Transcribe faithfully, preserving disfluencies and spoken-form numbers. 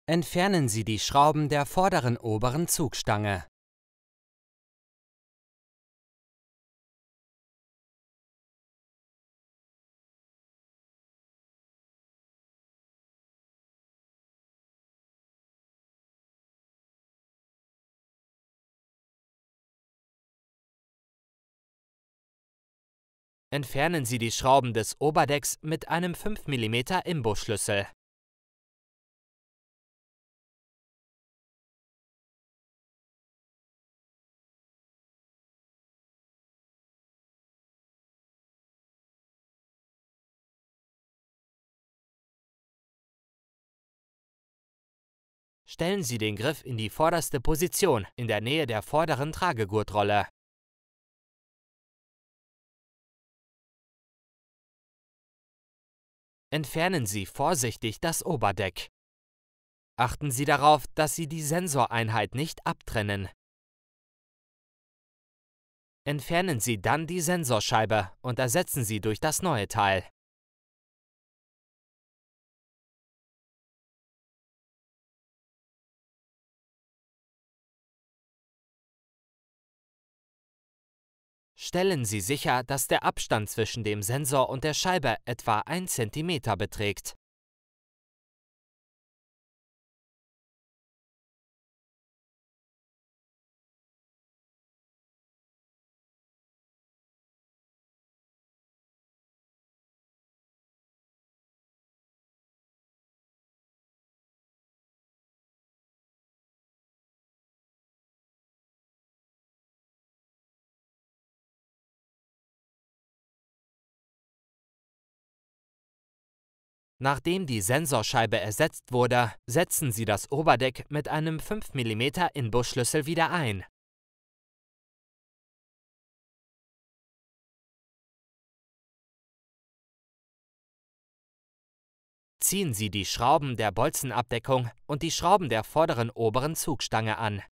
Entfernen Sie die Schrauben der vorderen oberen Zugstange. Entfernen Sie die Schrauben des Oberdecks mit einem fünf Millimeter Imbusschlüssel. Stellen Sie den Griff in die vorderste Position, in der Nähe der vorderen Tragegurtrolle. Entfernen Sie vorsichtig das Oberdeck. Achten Sie darauf, dass Sie die Sensoreinheit nicht abtrennen. Entfernen Sie dann die Sensorscheibe und ersetzen Sie durch das neue Teil. Stellen Sie sicher, dass der Abstand zwischen dem Sensor und der Scheibe etwa ein Zentimeter beträgt. Nachdem die Sensorscheibe ersetzt wurde, setzen Sie das Oberdeck mit einem fünf Millimeter Imbusschlüssel wieder ein. Ziehen Sie die Schrauben der Bolzenabdeckung und die Schrauben der vorderen oberen Zugstange an.